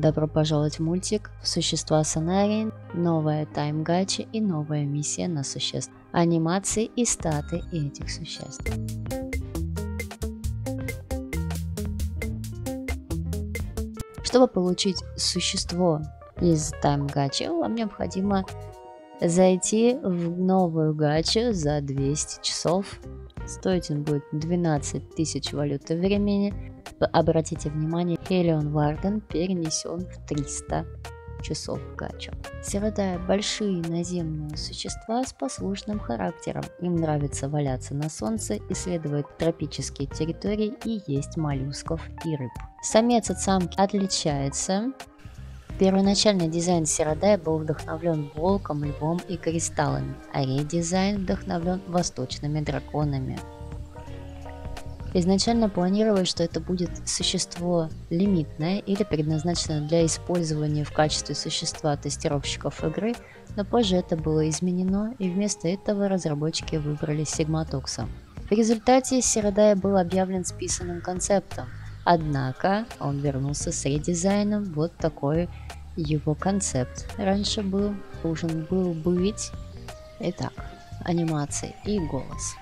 Добро пожаловать в мультик «Существа Санарии», новая тайм-гача и новая миссия на существ, анимации и статы этих существ. Чтобы получить существо из тайм-гачи, вам необходимо зайти в новую гачу за 200 часов. Стоить он будет 12 тысяч валюты времени. Обратите внимание, Хелион Варден перенесен в 300 часов в гачу. Сиротая – большие наземные существа с послушным характером. Им нравится валяться на солнце, исследовать тропические территории и есть моллюсков и рыб. Самец от самки отличается. Первоначальный дизайн Сиротая был вдохновлен волком, львом и кристаллами, а редизайн вдохновлен восточными драконами. Изначально планировалось, что это будет существо лимитное или предназначено для использования в качестве существа тестировщиков игры, но позже это было изменено, и вместо этого разработчики выбрали Сигматокса. В результате Сиротая был объявлен списанным концептом, однако он вернулся с редизайном. Вот такой его концепт. Раньше должен был быть итак, анимация и голос.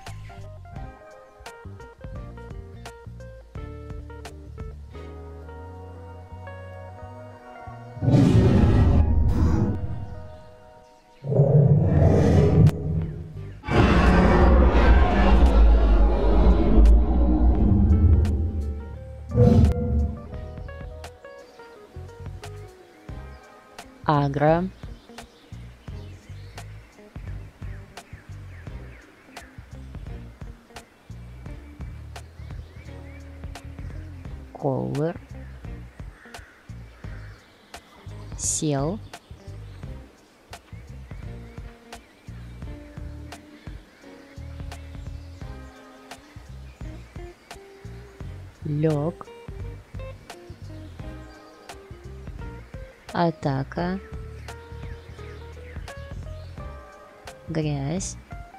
Агро, Колор, Сел, Лег, Атака, Грязь,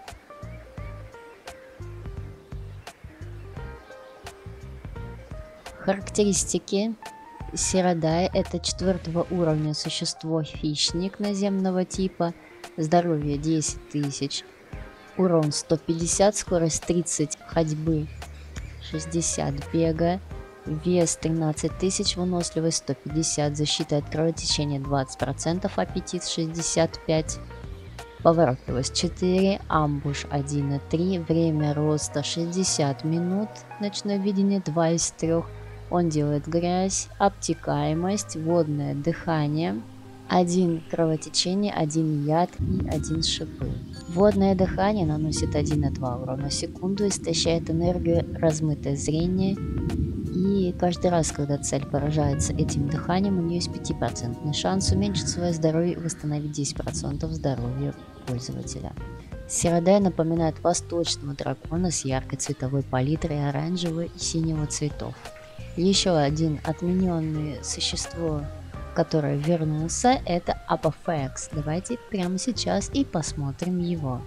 характеристики. Сиротая – это 4 уровня существо хищник наземного типа, здоровье 10 тысяч, урон 150, скорость 30, ходьбы 60, бега, вес 13 тысяч, выносливость 150, защита от кровотечения 20%, аппетит 65, поворотливость 4, амбуш 1,3, время роста 60 минут, ночное видение 2 из 3, он делает грязь, обтекаемость, водное дыхание, 1 кровотечение, 1 яд и 1 шипы. Водное дыхание наносит 1,2 урона в секунду, истощает энергию, размытое зрение. И каждый раз, когда цель поражается этим дыханием, у нее есть 5% шанс уменьшить свое здоровье и восстановить 10% здоровья пользователя. Сиротая напоминает восточного дракона с яркой цветовой палитрой оранжевого и синего цветов. Еще один отмененное существо, которое вернулся, это Апофекс. Давайте прямо сейчас и посмотрим его.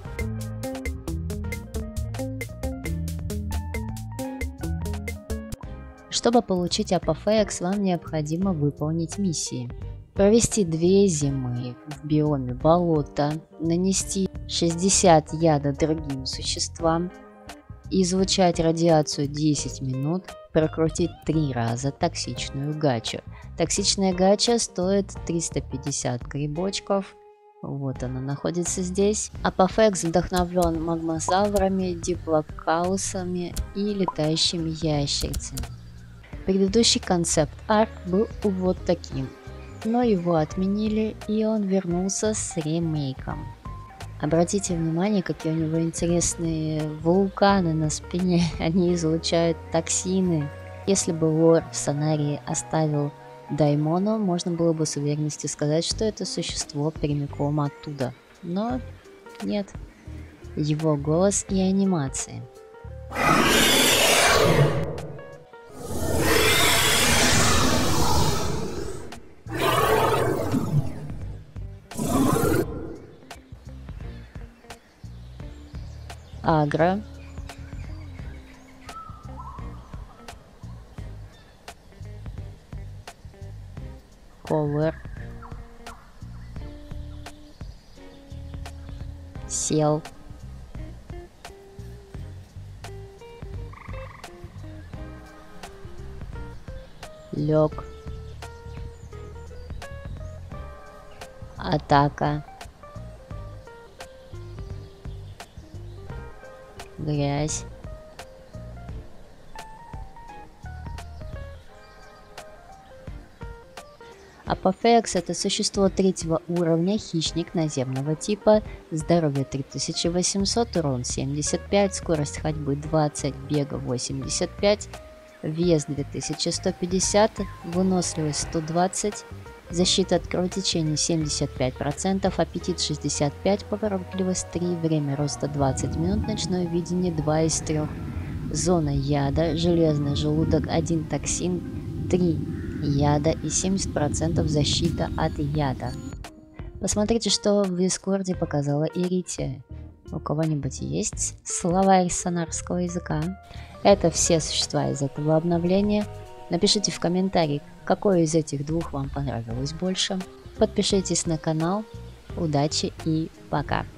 Чтобы получить Апофекс, вам необходимо выполнить миссии. Провести 2 зимы в биоме болота, нанести 60 яда другим существам, излучать радиацию 10 минут, прокрутить 3 раза токсичную гачу. Токсичная гача стоит 350 грибочков. Вот она находится здесь. Апофекс вдохновлен магмозаврами, диплокаусами и летающими ящерицами. Предыдущий концепт-арт был вот таким, но его отменили, и он вернулся с ремейком. Обратите внимание, какие у него интересные вулканы на спине, они излучают токсины. Если бы лор в Санарии оставил Даймону, можно было бы с уверенностью сказать, что это существо прямиком оттуда. Но нет, его голос и анимации. Агро, Cover. Сел. Лег. Атака. Грязь. Апофеокс — это существо 3-го уровня, хищник наземного типа, здоровье 3800, урон 75, скорость ходьбы 20, бега 85, вес 2150, выносливость 120, защита от кровотечения 75%, аппетит 65, поворотливость 3, время роста 20 минут, ночное видение 2 из 3, зона яда, железный желудок 1 токсин, 3 яда и 70% защита от яда. Посмотрите, что в Дискорде показала Ирития. У кого-нибудь есть словарь сонарского языка? Это все существа из этого обновления. Напишите в комментарии, какой из этих двух вам понравилось больше. Подпишитесь на канал. Удачи и пока!